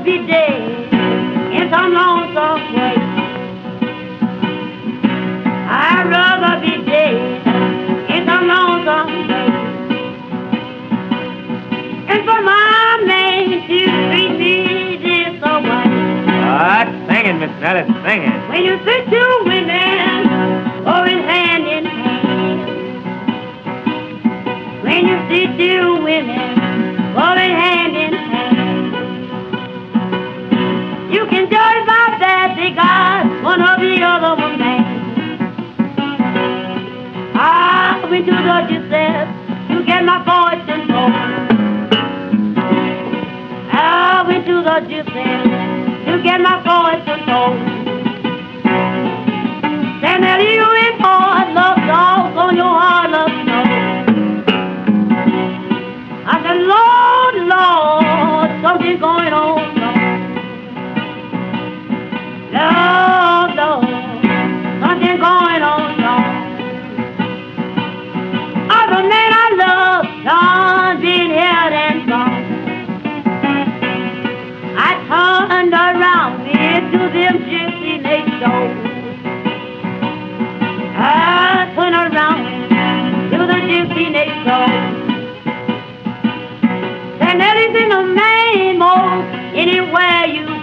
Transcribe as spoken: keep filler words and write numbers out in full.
be dead in some lonesome way. I'd rather be dead in some lonesome way. And for my man to treat me this way. Ah, singing, Miss Nellie, singing. When you see two women going hand in hand. When you see two women going hand in hand. You can judge by that they got one or the other one man. I went to the Giuseppe to get my fortune told. I went to the Giuseppe to get my fortune told. Say, Nellie, you ain't hard love dogs on your hard love snow. I said, Lord, Lord, something's going on. Lord, Lord, something's going on. Other men I love, done been here and gone. I turned around into them gypsy nations. I turned around to the gypsy nations. And anything a man most anywhere you